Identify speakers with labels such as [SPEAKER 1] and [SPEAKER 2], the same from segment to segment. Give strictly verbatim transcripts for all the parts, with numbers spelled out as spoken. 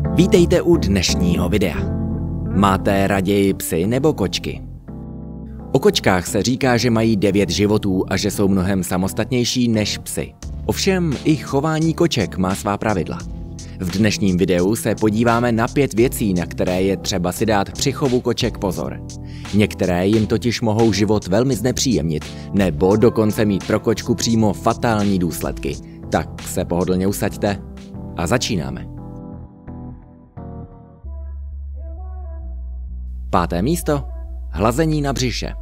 [SPEAKER 1] Vítejte u dnešního videa. Máte raději psy nebo kočky? O kočkách se říká, že mají devět životů a že jsou mnohem samostatnější než psy. Ovšem i chování koček má svá pravidla. V dnešním videu se podíváme na pět věcí, na které je třeba si dát při chovu koček pozor. Některé jim totiž mohou život velmi znepříjemnit, nebo dokonce mít pro kočku přímo fatální důsledky. Tak se pohodlně usaďte a začínáme. Páté místo. Hlazení na břiše.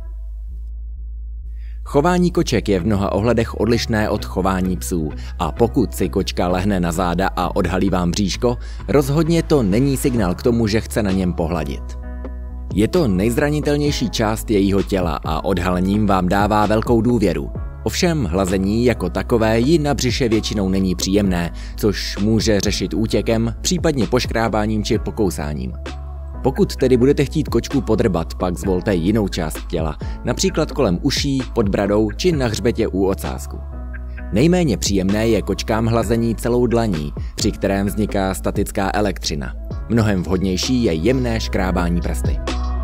[SPEAKER 1] Chování koček je v mnoha ohledech odlišné od chování psů a pokud si kočka lehne na záda a odhalí vám bříško, rozhodně to není signál k tomu, že chce na něm pohladit. Je to nejzranitelnější část jejího těla a odhalením vám dává velkou důvěru. Ovšem hlazení jako takové ji na břiše většinou není příjemné, což může řešit útěkem, případně poškrábáním či pokousáním. Pokud tedy budete chtít kočku podrbat, pak zvolte jinou část těla, například kolem uší, pod bradou či na hřbetě u ocásku. Nejméně příjemné je kočkám hlazení celou dlaní, při kterém vzniká statická elektřina. Mnohem vhodnější je jemné škrábání prsty.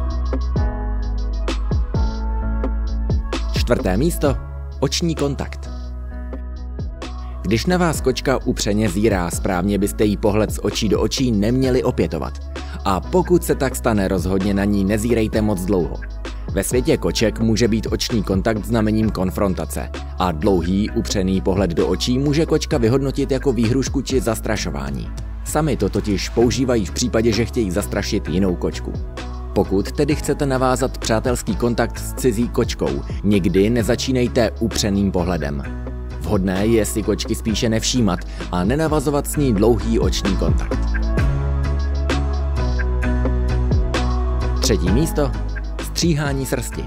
[SPEAKER 1] Čtvrté místo. Oční kontakt. Když na vás kočka upřeně zírá, správně byste jí pohled z očí do očí neměli opětovat. A pokud se tak stane, rozhodně na ní nezírejte moc dlouho. Ve světě koček může být oční kontakt znamením konfrontace a dlouhý, upřený pohled do očí může kočka vyhodnotit jako výhrušku či zastrašování. Sami to totiž používají v případě, že chtějí zastrašit jinou kočku. Pokud tedy chcete navázat přátelský kontakt s cizí kočkou, nikdy nezačínejte upřeným pohledem. Vhodné je si kočky spíše nevšímat a nenavazovat s ní dlouhý oční kontakt. Třetí místo. Stříhání srsti.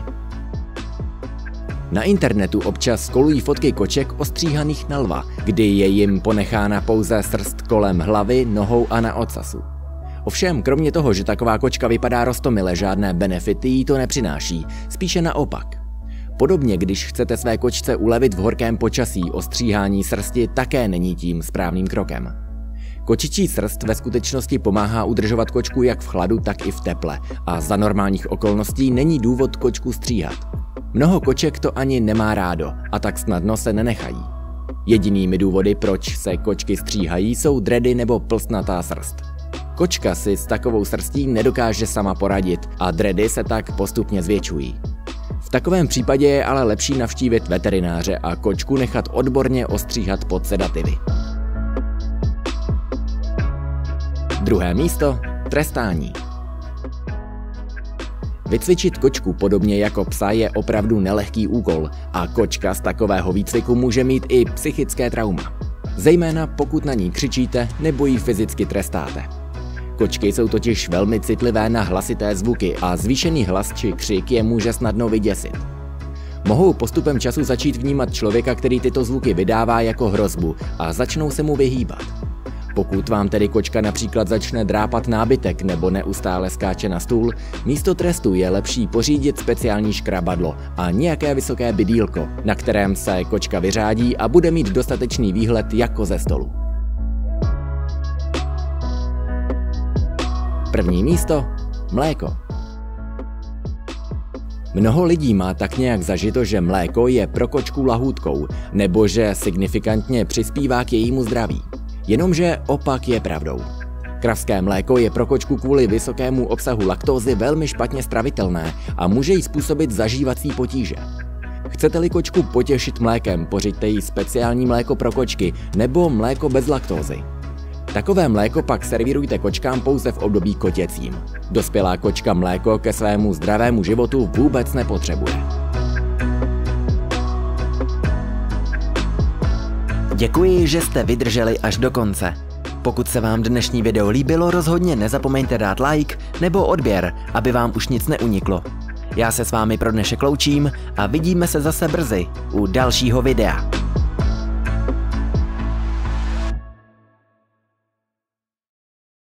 [SPEAKER 1] Na internetu občas kolují fotky koček ostříhaných na lva, kdy je jim ponechána pouze srst kolem hlavy, nohou a na ocasu. Ovšem, kromě toho, že taková kočka vypadá roztomile, žádné benefity jí to nepřináší, spíše naopak. Podobně, když chcete své kočce ulevit v horkém počasí, ostříhání srsti také není tím správným krokem. Kočičí srst ve skutečnosti pomáhá udržovat kočku jak v chladu, tak i v teple a za normálních okolností není důvod kočku stříhat. Mnoho koček to ani nemá rádo a tak snadno se nenechají. Jedinými důvody, proč se kočky stříhají, jsou dredy nebo plstnatá srst. Kočka si s takovou srstí nedokáže sama poradit a dredy se tak postupně zvětšují. V takovém případě je ale lepší navštívit veterináře a kočku nechat odborně ostříhat pod sedativy. Druhé místo. Trestání. Vycvičit kočku podobně jako psa je opravdu nelehký úkol a kočka z takového výcviku může mít i psychické trauma. Zejména pokud na ní křičíte nebo ji fyzicky trestáte. Kočky jsou totiž velmi citlivé na hlasité zvuky a zvýšený hlas či křik je může snadno vyděsit. Mohou postupem času začít vnímat člověka, který tyto zvuky vydává, jako hrozbu a začnou se mu vyhýbat. Pokud vám tedy kočka například začne drápat nábytek nebo neustále skáče na stůl, místo trestu je lepší pořídit speciální škrabadlo a nějaké vysoké bydýlko, na kterém se kočka vyřádí a bude mít dostatečný výhled jako ze stolu. První místo. Mléko. Mnoho lidí má tak nějak zažito, že mléko je pro kočku lahůdkou, nebo že signifikantně přispívá k jejímu zdraví. Jenomže opak je pravdou. Kravské mléko je pro kočku kvůli vysokému obsahu laktózy velmi špatně stravitelné a může jí způsobit zažívací potíže. Chcete-li kočku potěšit mlékem, pořiďte jí speciální mléko pro kočky nebo mléko bez laktózy. Takové mléko pak servírujte kočkám pouze v období kotěcím. Dospělá kočka mléko ke svému zdravému životu vůbec nepotřebuje.
[SPEAKER 2] Děkuji, že jste vydrželi až do konce. Pokud se vám dnešní video líbilo, rozhodně nezapomeňte dát like nebo odběr, aby vám už nic neuniklo. Já se s vámi pro dnešek loučím a vidíme se zase brzy u dalšího videa.